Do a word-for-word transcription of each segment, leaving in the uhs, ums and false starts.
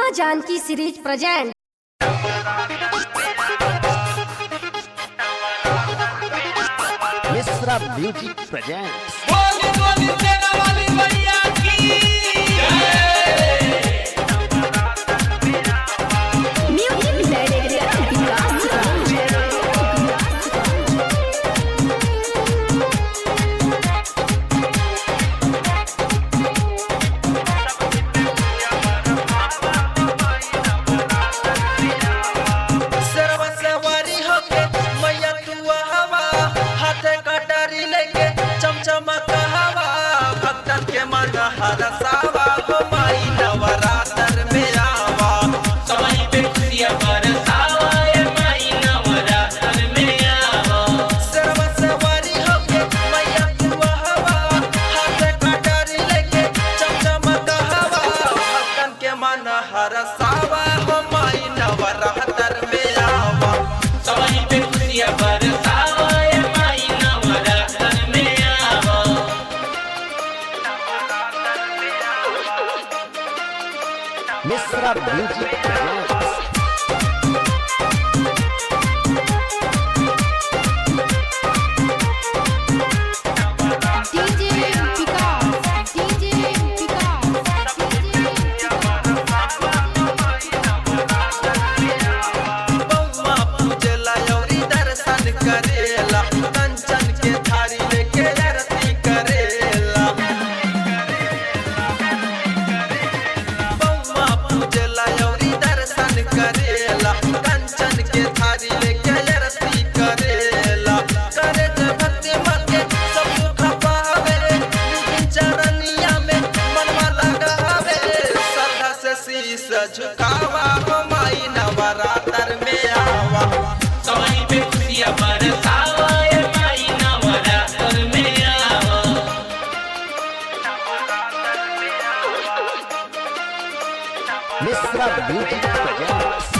माँ Janki series present. Mishra music presents. बोली बोली सेना वाली मैया की हरसावा हो माई नवरात्र में आवा समय पे खुशियां बरसावा ए माई नवरात्र में आवा सर्व सवारी होके मैया तू हवा हाथ कटारी लेके चमचमक हवा भक्तन के मन हरसावा हो माई नवरात्र में आवा समय पे खुशियां बरसावा ए माई नवरात्र में आवा मिश्रा म्यूजिक प्रेजेंट्स। करेला कंचन के थारी लेके आरती करेला बम्मा पूजला औरी दर्शन करेला कंचन के थारी लेके आरती करेला करे जे भक्ति मगे सब सुख पावे लेकिन चरनिया में मनवा लगावे श्रद्धा से शीश झुकावा हो माई नवरात्र में आवा समय पे खुशियां बरसावा ए माई नवरात्र में आवा मिश्रा म्यूजिक प्रेजेंट्स।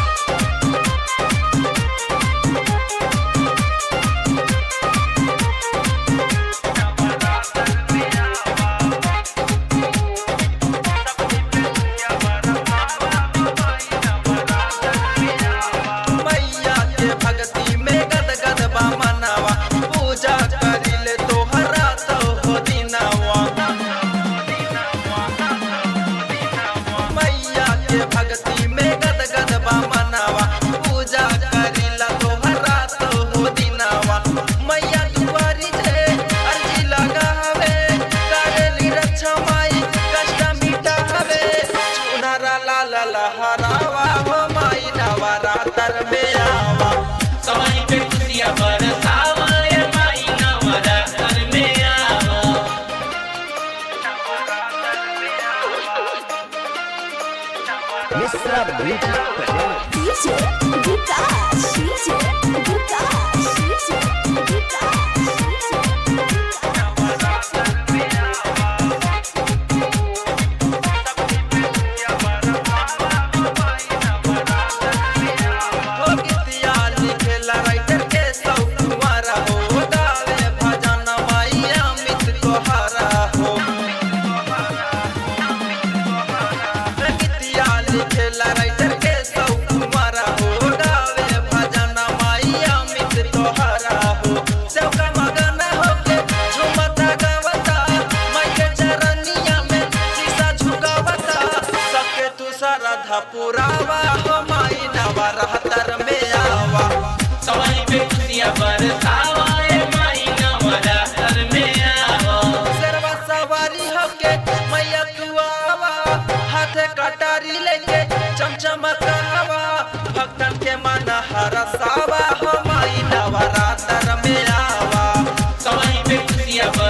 मैया के भक्ति में गद गद बा मनवा पूजा करिले तोहरा तो हो दिनवा मैया के भक्ति में गद गद बा मनवा पूजा करिला तोहरा तो हो दिनवा मैया दुआरी जे अर्जी लगावे करेली रक्षा माई कष्ट मिटावे चुनरा लाल लहरावा हो माई नवरात्र में आवा समय पे खुशियां बरसावा ए माई नवरात्र में आवा Mishra music presents. DJ Vikas, DJ Vikas, DJ Vikas. हो गीतिया लिखेला राइटर के सौ कुंवारा हो गावे भजन माई अमित तोहारा हो गीतिया लिखेला राइटर के सौ कुंवारा हो गावे भजन माई अमित तोहारा हो सेवका मगन होके झुमता गावता माई के चरनिया में शीशा झुकावता सबके तू श्रद्धा पुरावा हो माई नवरात्र में आवा समय पे खुशियां बरसावा ए माई नवरात्र में आवा सर्व सवारी होके मैया तू आवा हाथ कटारी लेके चमचमक हवा भक्तन के मन हरसावा हो माई नवरात्र में आवा समय पे खुशियां